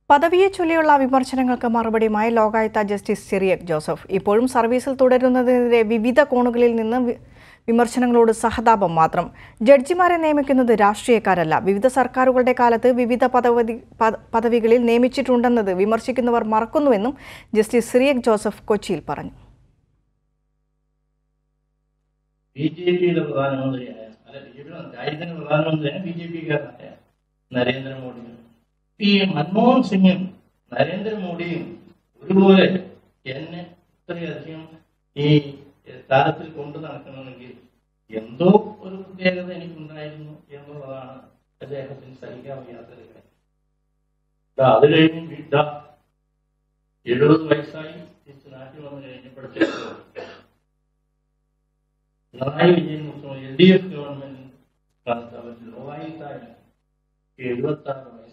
പദവിയെ ചൊല്ലിയുള്ള വിമർശനങ്ങൾക്ക് മറുപടിയുമായി ലോകായുക്ത ജസ്റ്റിസ് സിറിയക് ജോസഫ് ഇപ്പോഴും സർവീസിൽ തുടരുന്നതിനെതിരെ വിവിധ കോണുകളിൽ നിന്ന് വിമർശനങ്ങളോട് സഹതാപം മാത്രം. ജഡ്ജിമാരെ നിയമിക്കുന്നത് രാഷ്ട്രീയക്കാരല്ല. വിവിധ സർക്കാരുകളുടെ കാലത്ത് വിവിധ പദവികളിൽ നിയമിച്ചിട്ടുണ്ടെന്നത് വിമർശിക്കുന്നവർ മറക്കുന്നുവെന്നും ജസ്റ്റിസ് സിറിയക് ജോസഫ് കൊച്ചിയിൽ പറഞ്ഞു. ഈ മൻമോഹൻ സിംഗും നരേന്ദ്രമോദിയും ഒരുപോലെ എന്നെ ഇത്രയധികം ഈ സ്ഥാനത്തിൽ കൊണ്ടു നടക്കണമെങ്കിൽ എന്തോ ഒരു പ്രത്യേകത എനിക്കുണ്ടായിരുന്നു എന്നുള്ളതാണ് അദ്ദേഹത്തിന് സഹിക്കാൻ വയ്യാത്തത്. അത് കഴിഞ്ഞ് 70 വയസ്സായി തിരിച്ച് നാട്ടിൽ വന്നു കഴിഞ്ഞപ്പോഴത്തേക്ക് പിണറായി വിജയൻ മുഖ്യമന്ത്രി LDF ഗവൺമെന്റ് ലോകായുക്തായി 76 വയസ്സ്